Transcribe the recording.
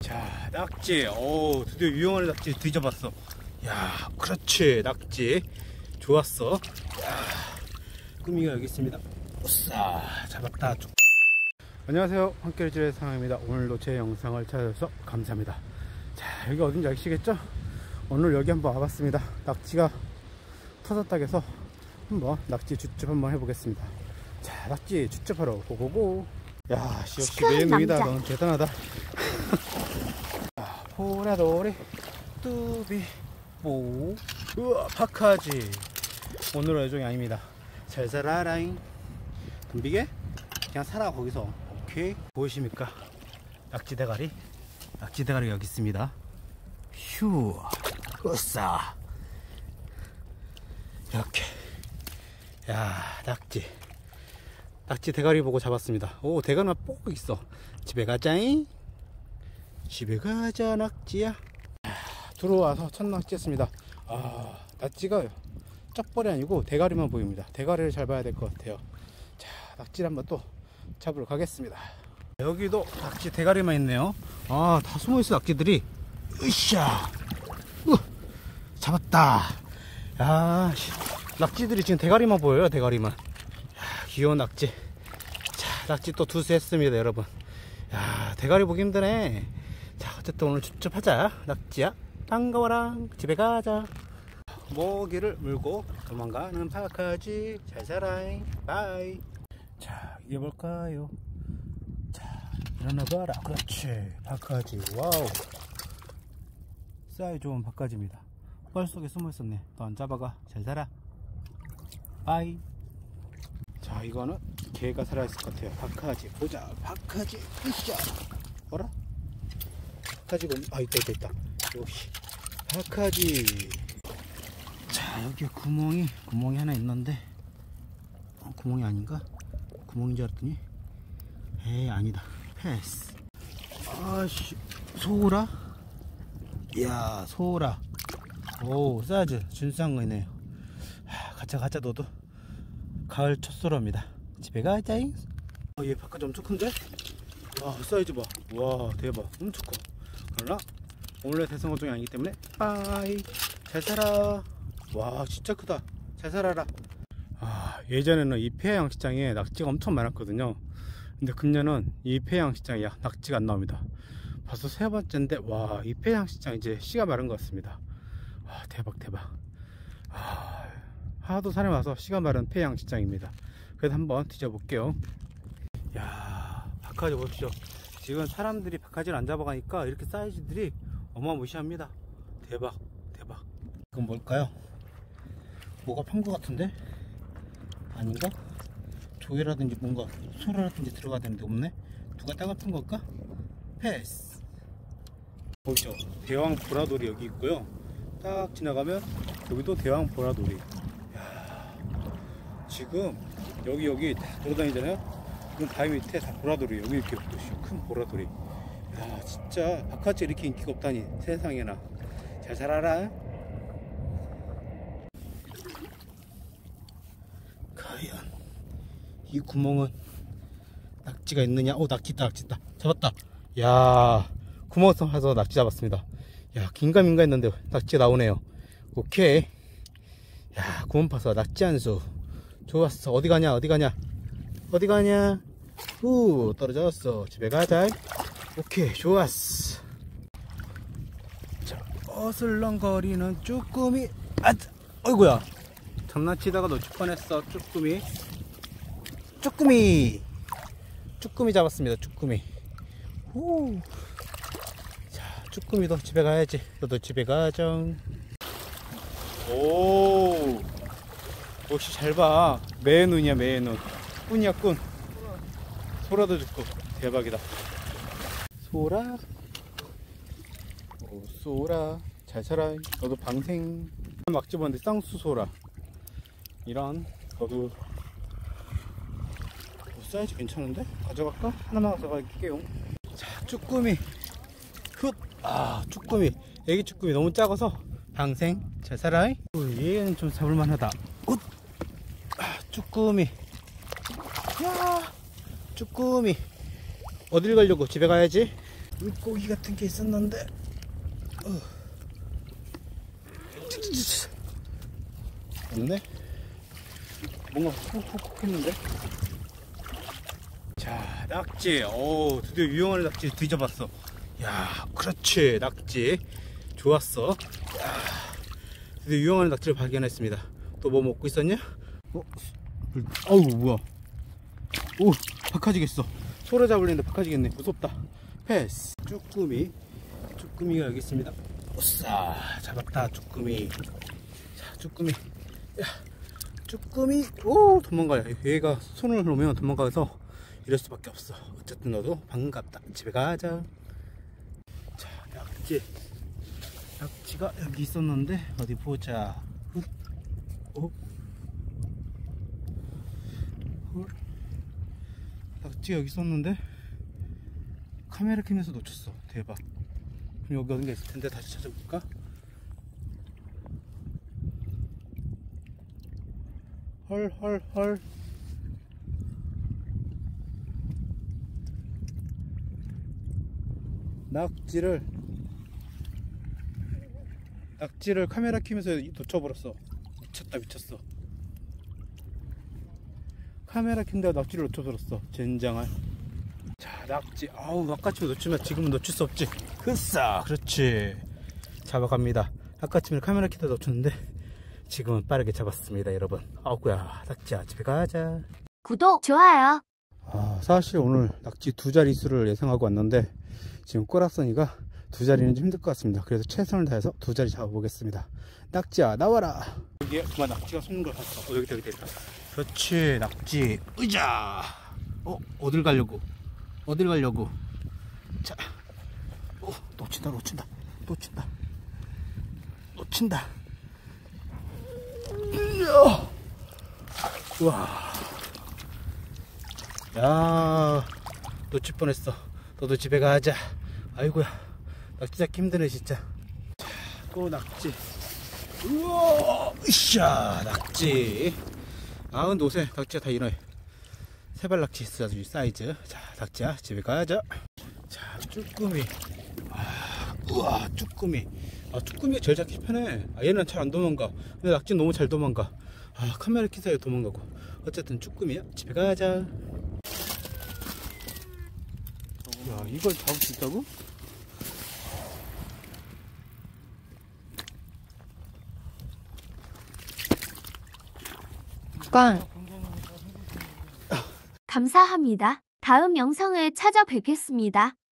자, 낙지. 오, 드디어 유용한 낙지 뒤져봤어. 야, 그렇지. 낙지. 좋았어. 야, 꾸미가 여기 있습니다. 오싸, 잡았다. 안녕하세요. 한겨레질의 상황입니다. 오늘도 제 영상을 찾아주셔서 감사합니다. 자, 여기 어딘지 아시겠죠? 오늘 여기 한번 와봤습니다. 낙지가 터졌다 해서 한번 낙지 주첩 한번 해보겠습니다. 자, 낙지 주첩하러 고고고. 야, 역시 매일매일이다. 넌 대단하다. 포라도리 뚜비 뽀. 우와, 박하지. 오늘은 애종이 아닙니다. 잘 살아라잉. 덤비게 그냥 살아. 거기서. 오케이. 보이십니까? 낙지 대가리. 낙지 대가리 여기 있습니다. 휴. 으싸. 이렇게. 야, 낙지 대가리 보고 잡았습니다. 오, 대가리만 꼭 있어. 집에 가자잉. 집에 가자, 낙지야. 들어와서 첫 낙지였습니다. 아, 낙지가 쩍벌이 아니고 대가리만 보입니다. 대가리를 잘 봐야 될 것 같아요. 자, 낙지를 한번 또 잡으러 가겠습니다. 여기도 낙지 대가리만 있네요. 아, 다 숨어있어 낙지들이. 으쌰. 잡았다. 야, 낙지들이 지금 대가리만 보여요. 대가리만. 야, 귀여운 낙지. 자, 낙지 또 두수했습니다, 여러분. 야, 대가리 보기 힘드네. 자, 어쨌든 오늘 주첩하자. 낙지야, 반가워라. 집에 가자. 모기를 물고 도망가는 박하지. 잘 살아잉. 바이. 자, 이게 뭘까요? 자, 일어나봐라. 그렇지. 박하지. 와우. 사이 좋은 박하지입니다. 뻘 속에 숨어 있었네. 너 안 잡아가. 잘 살아. 바이. 자, 이거는 개가 살아있을 것 같아요. 박하지. 보자. 박하지. 으쌰. 어라? 박하지. 아, 있다. 역시. 박하지. 자, 여기 구멍이 하나 있는데, 구멍이 아닌가? 구멍인 줄 알았더니, 에이, 아니다. 패스. 아씨, 소라? 이야, 소라. 오, 사이즈 준수한 거네요. 가자, 너도. 가을 첫소라입니다. 집에 가자잉. 얘 바깥 엄청 큰데? 와, 사이즈 봐. 와, 대박. 엄청 커. 그러나 오늘의 대성어종이 아니기 때문에 빠이. 잘 살아. 와, 진짜 크다. 잘 살아라. 아, 예전에는 이 폐양시장에 낙지가 엄청 많았거든요. 근데 금년은 이 폐양시장에 낙지가 안 나옵니다. 벌써 세 번째인데, 와, 이 폐양시장 이제 씨가 마른 것 같습니다. 와, 대박. 아, 하도 사람이 와서 씨가 마른 폐양시장입니다. 그래서 한번 뒤져볼게요. 야, 박하지 보십시오. 지금 사람들이 박하지를 안 잡아가니까 이렇게 사이즈들이 어마무시합니다. 대박. 이건 뭘까요? 뭐가 판 것 같은데? 아닌가? 조개라든지 뭔가 소라라든지 들어가야 되는데 없네? 누가 따갑은 걸까? 패스. 보이죠? 대왕 보라돌이 여기 있고요. 딱 지나가면 여기도 대왕 보라돌이. 야, 지금 여기 다 돌아다니잖아요. 그럼 바위 밑에 다 보라돌이. 여기 이렇게 보시죠. 큰 보라돌이. 야, 진짜 박하지 이렇게 인기가 없다니. 세상에나. 잘 살아라. 과연 이 구멍은 낙지가 있느냐? 오, 낙지 있다. 잡았다. 야, 구멍 가서 낙지 잡았습니다. 야, 긴가민가 했는데 낙지가 나오네요. 오케이. 야, 구멍 파서 낙지 한 수. 좋았어. 어디 가냐? 후, 떨어졌어. 집에 가자. 오케이, 좋았어. 자, 어슬렁거리는 쭈꾸미. 아, 어이구야. 장난치다가 놓칠 뻔했어. 쭈꾸미 잡았습니다. 쭈꾸미. 후. 자, 쭈꾸미도 집에 가야지. 너도 집에 가정. 오, 역시 잘 봐. 매의 눈이야, 매의 눈. 꾼이야, 꾼. 소라도 죽고. 대박이다. 소라. 오, 소라. 잘 살아. 너도 방생. 막 집었는데 쌍수 소라. 이런. 너도. 사이즈 괜찮은데? 가져갈까? 하나만 가져갈게요. 자, 쭈꾸미. 훗. 아, 쭈꾸미. 애기 쭈꾸미 너무 작아서 방생. 잘 살아. 얘는 좀 잡을만하다. 훗. 아, 쭈꾸미. 야, 쭈꾸미. 어딜 가려고? 집에 가야지. 물고기 같은 게 있었는데 없네? 뭔가 콕콕콕 했는데? 자, 낙지. 오, 드디어 유용한 낙지 뒤져봤어. 야, 그렇지. 낙지. 좋았어. 야, 드디어 유용한 낙지를 발견했습니다. 또 뭐 먹고 있었냐? 어우, 뭐야. 오, 박하지겠어. 소라 잡으려는데 박하지겠네. 무섭다. 패스. 쭈꾸미. 쭈꾸미가 여기 있습니다. 오싸, 잡았다. 쭈꾸미. 자, 쭈꾸미. 야, 쭈꾸미. 오, 도망가요. 얘가 손을 놓으면 도망가서 이럴 수밖에 없어. 어쨌든 너도 반갑다. 집에 가자. 자, 낙지. 낙지가 여기 있었는데 어디 보자. 낙지가 여기 있었는데 카메라 켜면서 놓쳤어. 대박. 그럼 여기 어딘가 있을 텐데 다시 찾아볼까? 헐. 낙지를 카메라 켜면서 놓쳐버렸어. 미쳤어. 카메라 켠다고 낙지를 놓쳐버렸어. 젠장할. 자, 낙지. 아우, 아까쯤에 놓치면 지금은 놓칠 수 없지. 흐싸. 그렇지. 잡아갑니다. 아까쯤에 카메라 켜다 놓쳤는데 지금은 빠르게 잡았습니다, 여러분. 아우구야, 낙지야, 집에 가자. 구독, 좋아요. 사실 오늘 낙지 2자릿수를 예상하고 왔는데 지금 꼬락서니가 2자리는 좀 힘들 것 같습니다. 그래서 최선을 다해서 2자리 잡아보겠습니다. 낙지야, 나와라. 여기에 그만 낙지가 솟는 걸 봤어. 여기다. 그렇지, 낙지. 으자. 어딜 가려고? 자, 놓친다. 우와. 야, 놓칠 뻔했어. 너도 집에 가자. 아이고야, 낙지 잡기 힘드네 진짜. 자, 또 낙지. 우와, 으쌰, 낙지. 근데 옷에 낙지가 다 이러해. 세발 낙지 있어, 아주 사이즈. 자, 낙지야, 집에 가자. 자, 쭈꾸미. 우와, 쭈꾸미. 쭈꾸미가 제일 잡기 편해. 얘는 잘 안 도망가. 근데 낙지는 너무 잘 도망가. 카메라 켜서 도망가고. 어쨌든 쭈꾸미야, 집에 가자. 야, 이걸 잡을 수 있다고? 꽝. 감사합니다. 다음 영상을 찾아뵙겠습니다.